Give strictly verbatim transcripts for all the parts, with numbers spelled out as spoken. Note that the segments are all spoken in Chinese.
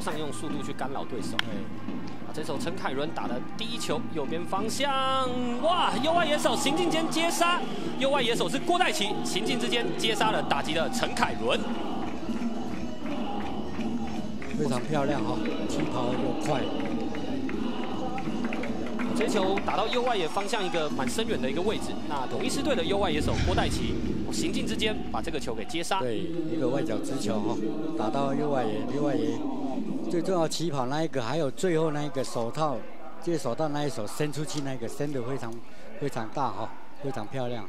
上用速度去干扰对手。对，啊，这手陈凯伦打的第一球右边方向，哇，右外野手行进间接杀，右外野手是郭代奇，行进之间接杀了打击的陈凯伦。 非常漂亮哈、哦，起跑又快。 这球打到右外野方向一个蛮深远的一个位置。那统一狮队的右外野手郭代奇，行进之间把这个球给接杀。 对，一个外角直球哈、哦，打到右外野，右外野最重要起跑那一个，还有最后那一个手套接手套那一手伸出去那个，伸得非常非常大哈、哦，非常漂亮。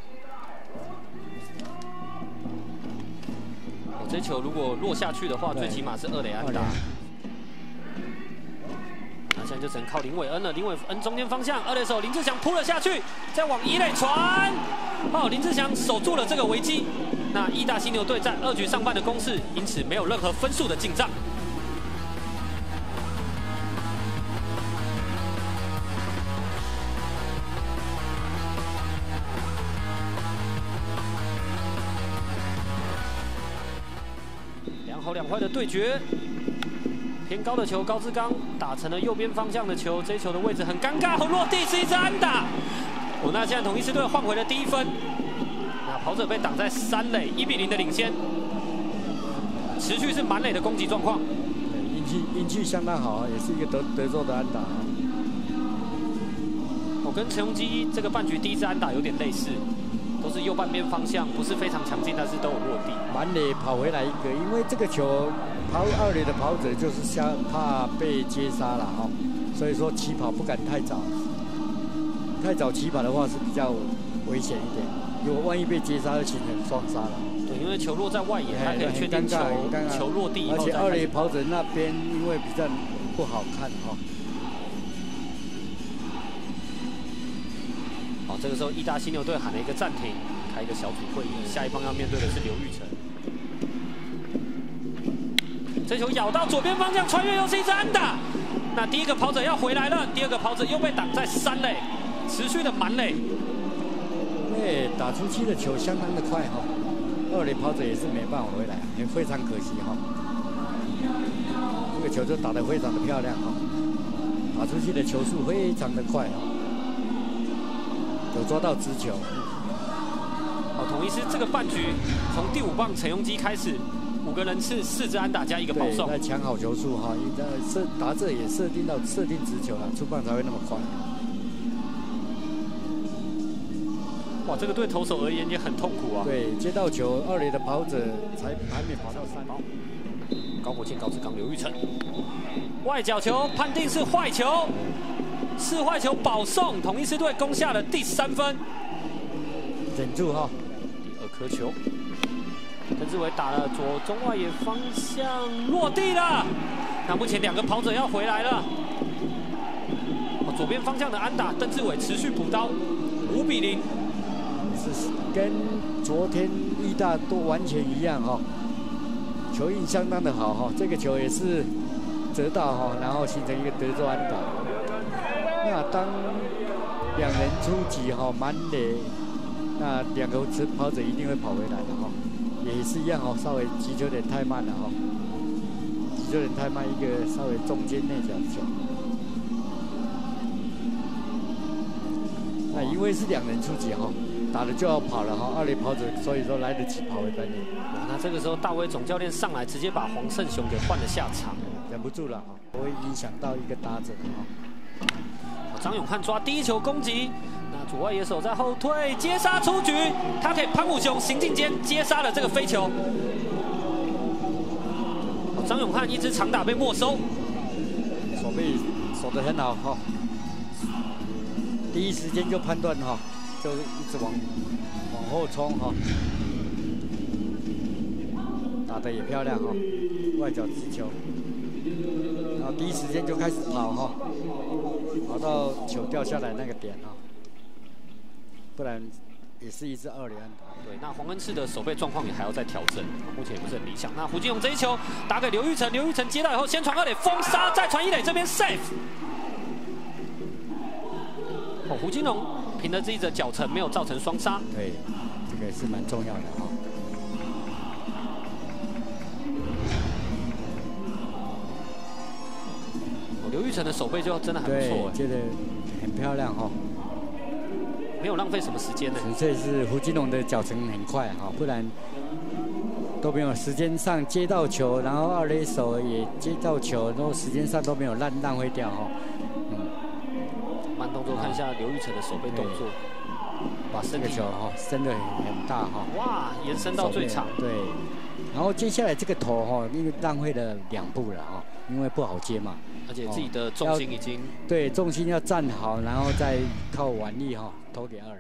这球如果落下去的话，最起码是二垒安打。那现在就只能靠林伟恩了。林伟恩中间方向，二垒手林志祥扑了下去，再往一垒传。哦，林志祥守住了这个危机。那义大犀牛队在二局上半的攻势，因此没有任何分数的进账。 好两坏的对决，偏高的球，高志刚打成了右边方向的球，这一球的位置很尴尬，落地是一支安打。哦，那现在统一狮队换回了第一分，那跑者被挡在三垒，一比零的领先，持续是满垒的攻击状况。 运气运气相当好，也是一个德德州的安打。 我、哦、跟陈荣基这个半局第一支安打有点类似。 都是右半边方向，不是非常强劲，但是都有落地。 满垒跑回来一个，因为这个球跑二垒的跑者就是想怕被接杀了哈、哦，所以说起跑不敢太早，太早起跑的话是比较危险一点。如果万一被接杀，就形成双杀了。对， 因为球落在外野，他可以确定球球落地以后。 而且二垒跑者那边因为比较不好看哈。哦好，这个时候义大犀牛队喊了一个暂停，开一个小组会议。下一棒要面对的是刘玉成。这球咬到左边方向，穿越又是一支安打。那第一个跑者要回来了，第二个跑者又被挡在三垒，持续的满垒。 对，打出去的球相当的快哈、哦，二垒跑者也是没办法回来，也非常可惜哈、哦。这个球就打得非常的漂亮哈、哦，打出去的球速非常的快哈、哦。 有抓到直球。 好，统一狮这个半局从第五棒陈庸基开始，五个人次四支安打加一个保送。 在抢好球数哈，应该设打者也设定到设定直球了，出棒才会那么快。 哇，这个对投手而言也很痛苦啊。 对，接到球，二垒的跑者才还没跑到三垒。 高国庆、高志刚、刘玉成，外角球判定是坏球。 是坏球保送，统一狮队攻下了第三分。 忍住哈、哦， 第二颗球，陈志伟打了左中外野方向落地了。那目前两个跑者要回来了。左边方向的安打，邓志伟持续补刀，五比零。 是跟昨天义大都完全一样哈、哦，球运相当的好哈、哦，这个球也是折到哈、哦，然后形成一个德州安打。 那当两人出击哈，满垒，那两个跑者一定会跑回来的哈，也是一样哈，稍微击球点太慢了哈，击球点太慢，一个稍微中间内角球。那因为是两人出击哈，打了就要跑了哈，二垒跑者所以说来得及跑回本垒。 那这个时候大威总教练上来直接把黄胜雄给换了下场， 忍不住了哈，不会影响到一个打者哈。 张永汉抓第一球攻击，那左外野手在后退接杀出局，他可以潘武雄行进间接杀了这个飞球。张永汉一支长打被没收， 手背守得很好哈，第一时间就判断哈，就一直往往后冲哈，打得也漂亮哈，外角直球，然后第一时间就开始跑哈。 跑到球掉下来那个点啊，不然也是一支二连安打。 对，那黄恩赐的手背状况也还要再调整，目前也不是很理想。那胡金龙这一球打给刘玉成，刘玉成接到以后先传二垒封杀，再传一垒这边 safe。哦，胡金龙凭着这一则脚程没有造成双杀。 对，这个也是蛮重要的哈、哦。 哦， 玉成的手背就真的还不错， 接得很漂亮哈、哦， 没有浪费什么时间呢。 纯粹是胡金龙的脚程很快哈、哦，不然都没有时间上接到球，然后二垒手也接到球，然后时间上都没有浪浪费掉哈、哦。嗯， 慢动作看一下刘玉成的手背动作，把身体这个球哈、哦、伸得很很大哈、哦， 哇，延伸到最长。 对，然后接下来这个头哈、哦，因为浪费了两步了哈、哦，因为不好接嘛。 而且自己的重心已经、哦、 对重心要站好，然后再靠腕力哈、哦、投给二垒。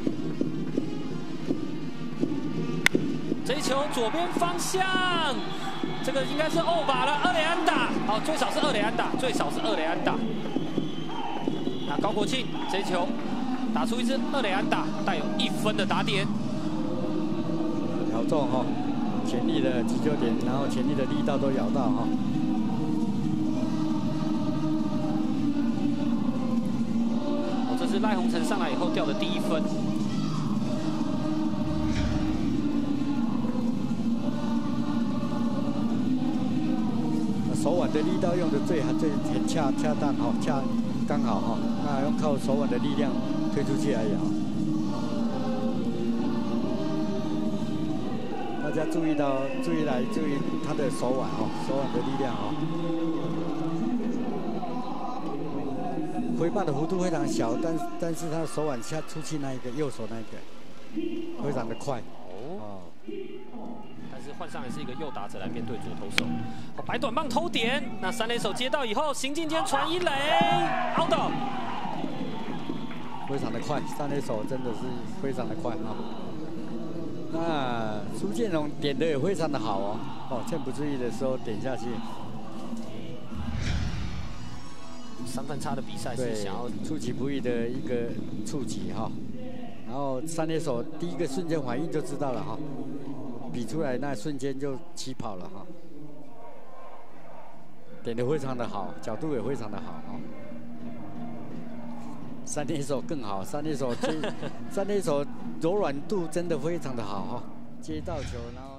这一球左边方向，这个应该是欧把了，二垒安打，好，最少是二垒安打，最少是二垒安打。那高国庆这一球打出一支二垒安打，带有一分的打点。 咬中哈、哦，全力的击球点，然后全力的力道都咬到哈、哦。 这是赖鸿成上来以后掉的第一分。 手腕的力道用的最最很恰恰当哈，恰刚好哈，那用靠手腕的力量推出去而已啊。大家注意到，注意来注意他的手腕哦，手腕的力量哦。挥棒的弧度非常小，但但是他的手腕下出去那一个右手那一个非常的快哦。 但是换上来是一个右打者来面对左投手，哦，白短棒偷点，那三垒手接到以后，行进间传一垒 ，out。 非常的快，三垒手真的是非常的快啊、哦。那苏建荣点的也非常的好哦，哦，趁不注意的时候点下去。 三分差的比赛是想要出其不意的一个触及哈，然后三垒手第一个瞬间反应就知道了哈，比出来那瞬间就起跑了哈，点得非常的好，角度也非常的好哈。三垒手更好，三垒手接三垒手柔软度真的非常的好哈，接到球然后。